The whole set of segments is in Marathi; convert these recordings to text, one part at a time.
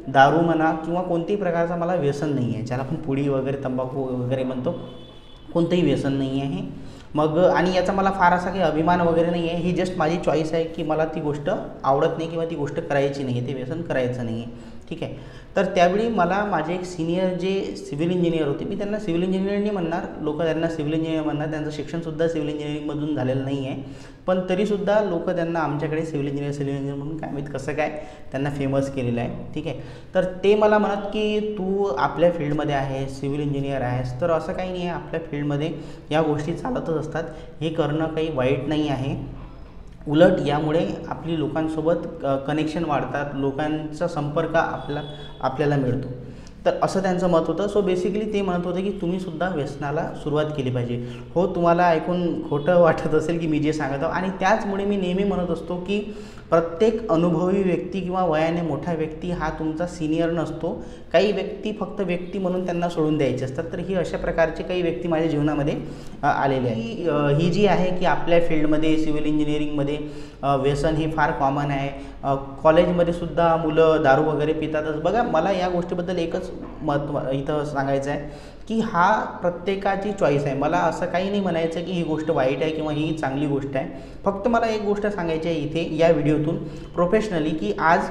दारू म्हणा किंवा कोणत्याही प्रकारचा मला व्यसन नाही आहे, ज्याला आपण पुडी वगैरे तंबाखू वगैरे म्हणतो, कोणतंही व्यसन नाही आहे. मग आणि याचा मला फार असा काही अभिमान वगैरे नाही आहे, ही जस्ट माझी चॉईस आहे की मला ती गोष्ट आवडत नाही किंवा ती गोष्ट करायची नाही आहे, ते व्यसन करायचं नाही आहे. ठीक आहे. तर त्यावेळी मला माझे एक सिनियर जे सिव्हिल इंजिनियर होते, मी त्यांना सिव्हिल इंजिनियर नाही म्हणणार, लोक त्यांना सिव्हिल इंजिनियर म्हणणार, त्यांचं शिक्षणसुद्धा सिव्हिल इंजिनिअरिंगमधून झालेलं नाही आहे, पण तरीसुद्धा लोक त्यांना आमच्याकडे सिव्हिल इंजिनियर म्हणून काय माहीत कसं काय त्यांना फेमस केलेलं आहे. ठीक आहे. तर ते मला म्हणत की तू आपल्या फील्डमध्ये आहे, सिव्हिल इंजिनियर आहेस, तर असं काही नाही आहे, आपल्या फील्डमध्ये या गोष्टी चालतच असतात, हे करणं काही वाईट नाही आहे. उलट यामुळे आपली लोकांसोबत कनेक्शन वाढतात, लोकांचा संपर्क आपल्याला मिळतो. तर असं त्यांचं मत होतं. सो बेसिकली ते म्हणत होते की तुम्हीसुद्धा व्यसनाला सुरुवात केली पाहिजे. हो, तुम्हाला ऐकून खोटं वाटत असेल की मी जे सांगत आहो, आणि त्याचमुळे मी नेहमी म्हणत असतो की प्रत्येक अनुभवी व्यक्ती किंवा वयाने मोठा व्यक्ती हा तुमचा सिनियर नसतो. काही व्यक्ती फक्त व्यक्ती म्हणून त्यांना सोडून द्यायचे असतात. तर ही अशा प्रकारचे काही व्यक्ती माझ्या जीवनामध्ये आलेले आहे. ही जी आहे की आपल्या फील्डमध्ये सिव्हिल इंजिनिअरिंगमध्ये व्यसन हे फार कॉमन आहे. कॉलेजमध्ये सुद्धा मुलं दारू वगैरे पितातच. बघा, मला या गोष्टीबद्दल एकच मत इथं सांगायचं आहे की हा प्रत्येकाची चॉईस आहे. मला असं काही नाही म्हणायचं की ही गोष्ट वाईट आहे किंवा ही चांगली गोष्ट आहे. फक्त मला एक गोष्ट सांगायची आहे इथे या व्हिडिओतून प्रोफेशनली, की आज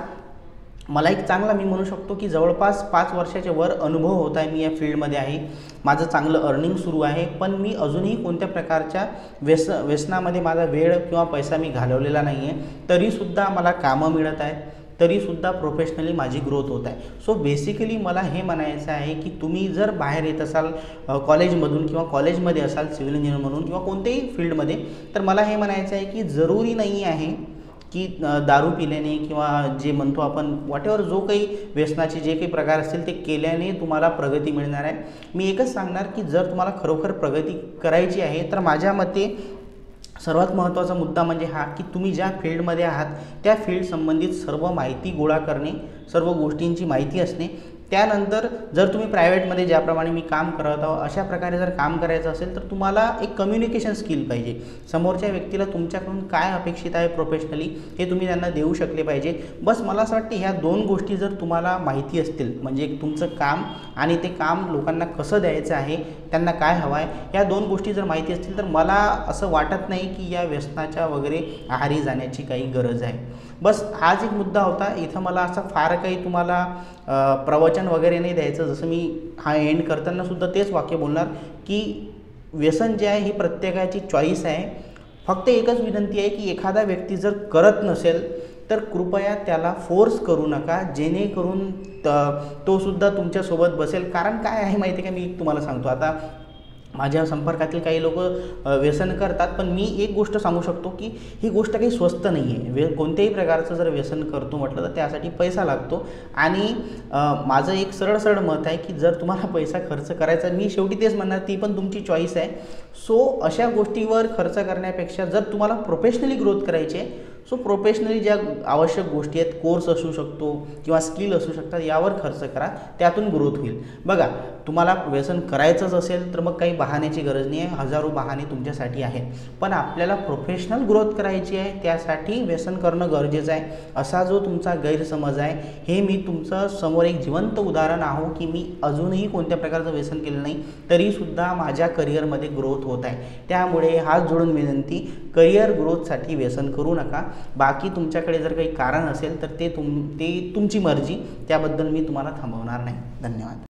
मला एक चांगला, मी म्हणू शकतो की जवळपास 5 वर्षाच्या वर अनुभव होत आहे. मी या फील्डमध्ये आहे, माझं चांगलं अर्निंग सुरू आहे, पण मी अजूनही कोणत्या प्रकारच्या व्यसनामध्ये माझा वेळ किंवा पैसा मी घालवलेला नाही आहे. तरीसुद्धा मला कामं मिळत आहेत, तरीसुद्धा प्रोफेशनली माझी ग्रोथ होत आहे. सो बेसिकली मला हे म्हणायचं आहे की तुम्ही जर बाहेर येत असाल कॉलेजमधून किंवा कॉलेजमध्ये असाल सिव्हिल इंजिनियर म्हणून किंवा कोणत्याही फील्डमध्ये, तर मला हे म्हणायचं आहे की जरुरी नाही आहे की दारू पिल्याने किंवा जे म्हणतो आपण व्हॉटेवर जो काही व्यसनाचे जे काही प्रकार असतील ते केल्याने तुम्हाला प्रगती मिळणार आहे. मी एकच सांगणार की जर तुम्हाला खरोखर प्रगती करायची आहे तर माझ्या मते सर्वात महत्त्वाचा मुद्दा म्हणजे हा की तुम्ही ज्या फील्डमध्ये आहात त्या फील्ड संबंधित सर्व माहिती गोळा करणे, सर्व गोष्टींची माहिती असणे. त्यानंतर जर तुम्ही प्रायव्हेटमध्ये ज्याप्रमाणे मी काम करत आहो अशा प्रकारे जर काम करायचं असेल तर तुम्हाला एक कम्युनिकेशन स्किल पाहिजे. समोरच्या व्यक्तीला तुमच्याकडून काय अपेक्षित आहे प्रोफेशनली हे तुम्ही त्यांना देऊ शकले पाहिजे. बस मला असं वाटतं ह्या 2 गोष्टी जर तुम्हाला माहिती असतील, म्हणजे तुमचं काम आणि ते काम लोकांना कसं द्यायचं आहे, त्यांना काय हवं आहे, ह्या 2 गोष्टी जर माहिती असतील तर मला असं वाटत नाही की या व्यसनाच्या वगैरे आहारी जाण्याची काही गरज आहे. बस हाच एक मुद्दा होता. इथं मला असं फार काही तुम्हाला प्रवचन वगैरे नाही द्यायचं. जसं मी हा एंड करताना सुद्धा तेच वाक्य बोलणार की व्यसन जे आहे ही प्रत्येकाची चॉईस आहे. फक्त एकच विनंती आहे की एखादा व्यक्ती जर करत नसेल तर कृपया त्याला फोर्स करू नका, जेणेकरून तो सुद्धा तुमच्यासोबत बसेल. कारण काय आहे माहिती आहे का, मी तुम्हाला सांगतो. आता माझ्या संपर्कातील काही लोक व्यसन करतात, पण मी एक गोष्ट सांगू शकतो की ही गोष्ट काही स्वस्त नाही आहे. कोणत्याही प्रकारचं जर व्यसन करतो म्हटलं तर त्यासाठी पैसा लागतो. आणि माझं एक सरळ मत आहे की जर तुम्हाला पैसा खर्च करायचा, मी शेवटी तेच म्हणणार, ती पण तुमची चॉईस आहे. सो अशा गोष्टीवर खर्च करण्यापेक्षा जर तुम्हाला प्रोफेशनली ग्रोथ करायची आहे, सो प्रोफेशनली ज्या आवश्यक गोष्टी आहेत, कोर्स असू शकतो किंवा स्किल असू शकतात, यावर खर्च करा, त्यातून ग्रोथ होईल. बघा, तुम्हाला व्यसन करायचंच असेल तर मग काही बहाण्याची गरज नाही आहे, हजारो बहाणे तुमच्यासाठी आहेत. पण आपल्याला प्रोफेशनल ग्रोथ करायची आहे, त्यासाठी व्यसन करणं गरजेचं आहे. असा जो तुमचा गैरसमज आहे, हे मी तुमचं समोर एक जिवंत उदाहरण आहो की मी अजूनही कोणत्या प्रकारचं व्यसन केलं नाही, तरीसुद्धा माझ्या करिअरमध्ये ग्रोथ होत आहे. त्यामुळे हात जोडून विनंती, करिअर ग्रोथसाठी व्यसन करू नका. बाकी तुमच्याकडे जर काही कारण असेल तर ते तुमची मर्जी, त्याबद्दल मी तुम्हाला थांबवणार नाही. धन्यवाद.